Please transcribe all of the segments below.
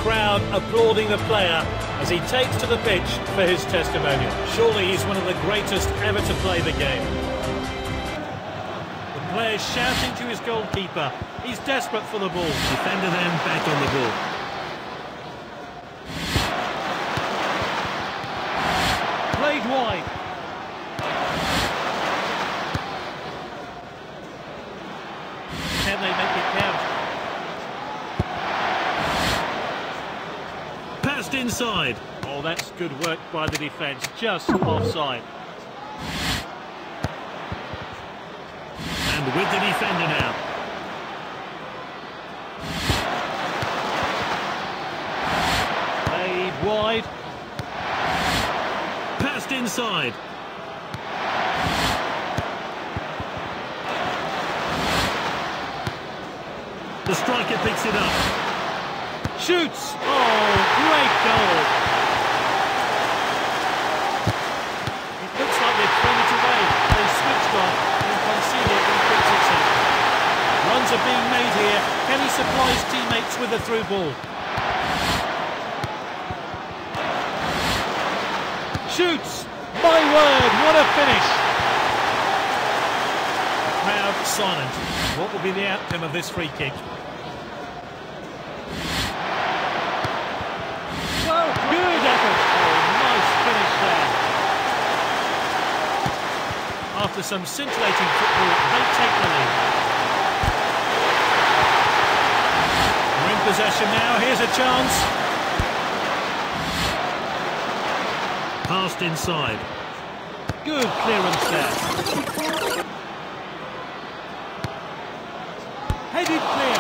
crowd applauding the player as he takes to the pitch for his testimonial. Surely he's one of the greatest ever to play the game. The player's shouting to his goalkeeper. He's desperate for the ball. Defender then back on the ball. Played wide. Can they make it count? Passed inside. Oh, that's good work by the defence, just offside. And with the defender now. Played wide. Passed inside. The striker picks it up. Shoots! Oh, great goal! It looks like they've thrown it away. They switched off and conceded in quick succession. Runs are being made here. Can he supply his teammates with a through ball? Shoots! My word, what a finish! The crowd silent. What will be the outcome of this free kick? Well, good effort. Oh, nice finish there. After some scintillating football, they take the lead. We're in possession now. Here's a chance. Passed inside. Good clearance there. Headed clear.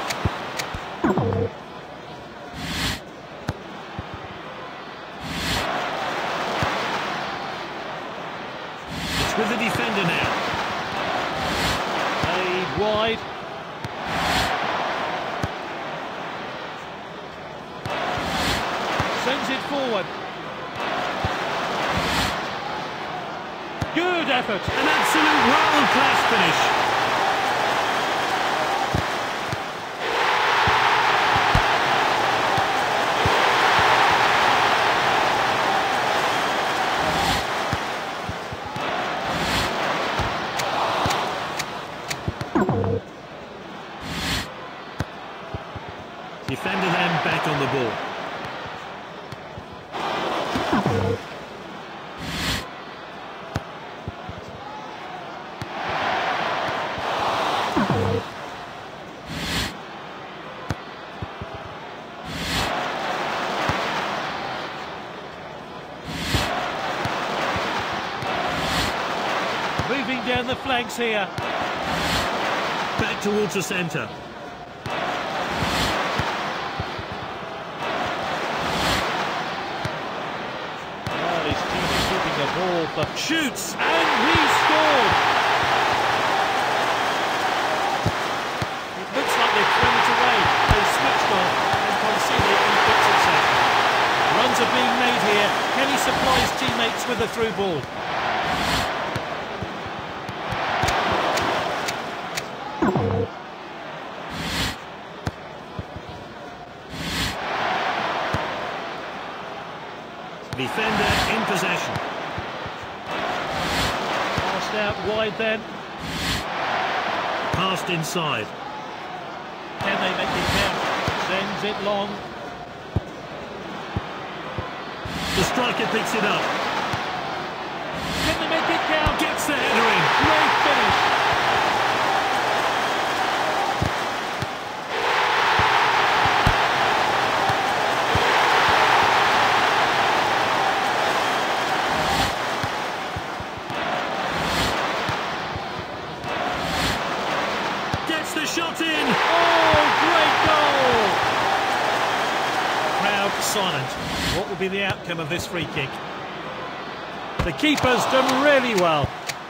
It's with the defender now. Played wide. Sends it forward. Good effort. An absolute world-class finish. Defender then back on the ball. Moving down the flanks here. Back towards the centre. Well, his team is keeping the ball, but Shoots! and he scored! It looks like they've thrown it away. They switched off and conceded in quick succession. Runs are being made here. Can he supply his teammates with a through ball? Defender in possession. Passed out wide then. Passed inside. Can they make it count? Sends it long. The striker picks it up. Can they make it count? Gets the header in. Great finish. Gets the shot in. Oh, great goal! Crowd silent. What will be the outcome of this free kick? The keeper's done really well.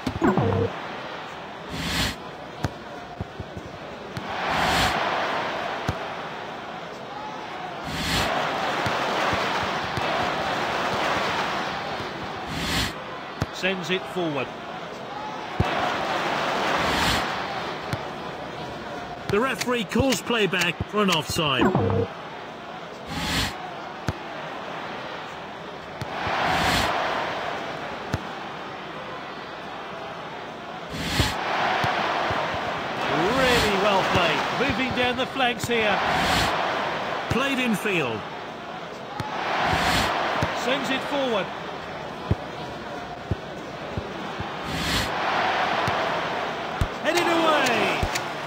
Sends it forward. The referee calls play back for an offside. down the flanks here. Played in field. Sends it forward. Headed away.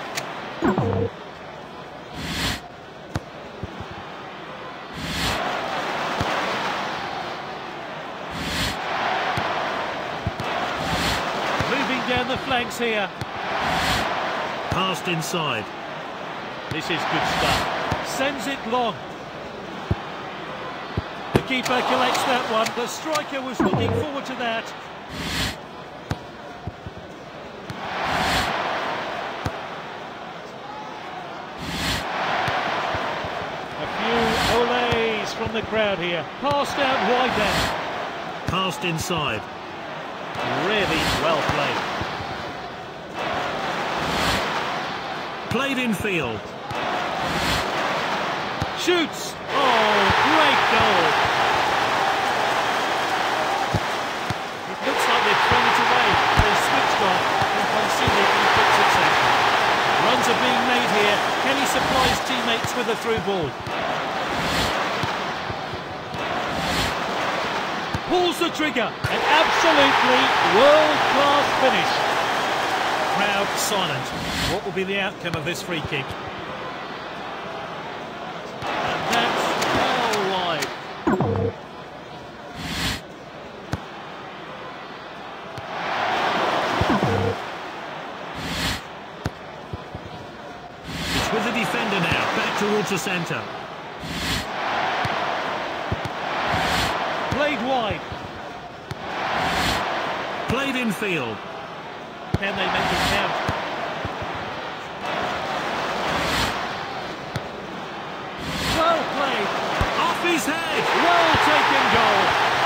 Moving down the flanks here. Passed inside. This is good stuff. Sends it long. The keeper collects that one. The striker was looking forward to that. A few olays from the crowd here. Passed out wide then. Passed inside. Really well played. Played in field. Shoots! Oh, great goal! It looks like they've thrown it away. They've switched off and conceded in quick succession. Runs are being made here. Kenny supplies teammates with a through ball. Pulls the trigger. An absolutely world-class finish. Crowd silent. What will be the outcome of this free kick? And that's well wide. It's with the defender now. Back towards the centre. Played wide. Played in field. Can they make it count? Well played. Off his head. Well taken goal.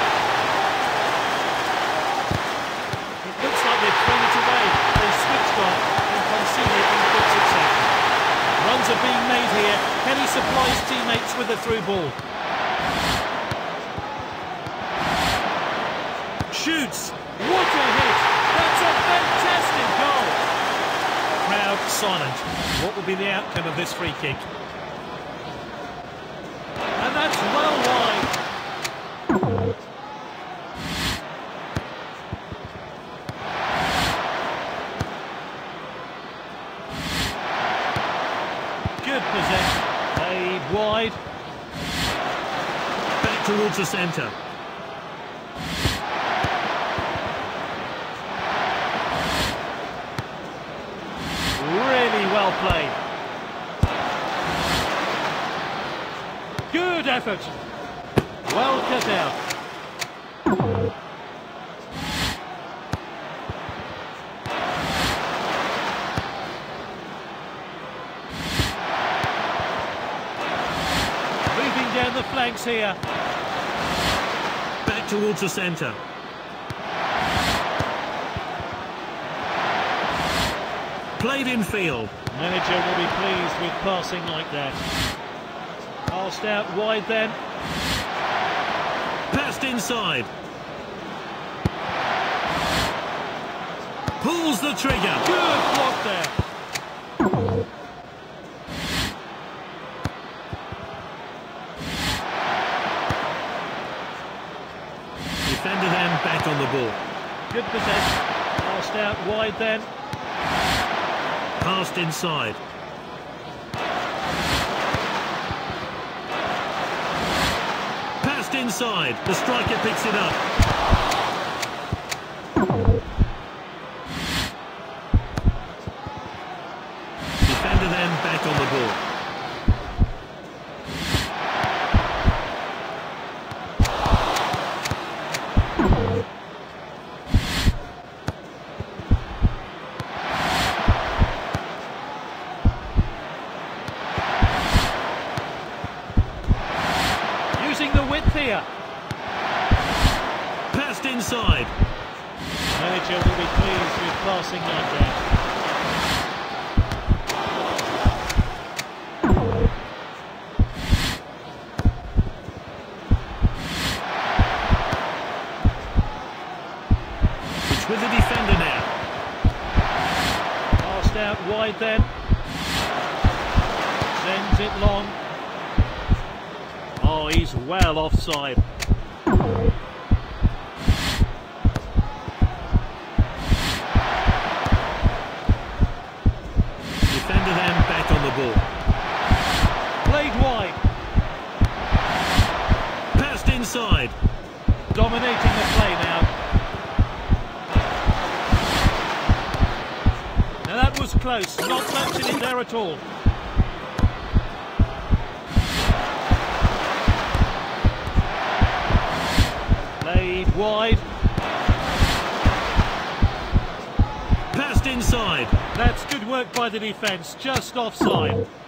It looks like they've thrown it away. They've switched off and conceded in quick succession. Runs are being made here. Kenny supplies teammates with a through ball. Shoots. What a hit! That's a fantastic goal! Crowd silent. What will be the outcome of this free kick? And that's well wide. Good possession. Played wide. Back towards the centre. Really well played. Good effort. Well cut out. Moving down the flanks here. Back towards the centre. Played in field. Manager will be pleased with passing like that. Passed out wide then. Passed inside. Pulls the trigger. Good block there. Defender then back on the ball. Good possession. Passed out wide then. Passed inside. Passed inside. The striker picks it up. Defender then back on the ball. The width here. Passed inside. Manager will be pleased with passing like that. It's with the defender now. Passed out wide then. it long. Oh, he's well offside. Defender then back on the ball. Played wide. Passed inside. Dominating the play now. Now that was close. Not much in it there at all. Played wide. Passed inside. That's good work by the defence. Just offside.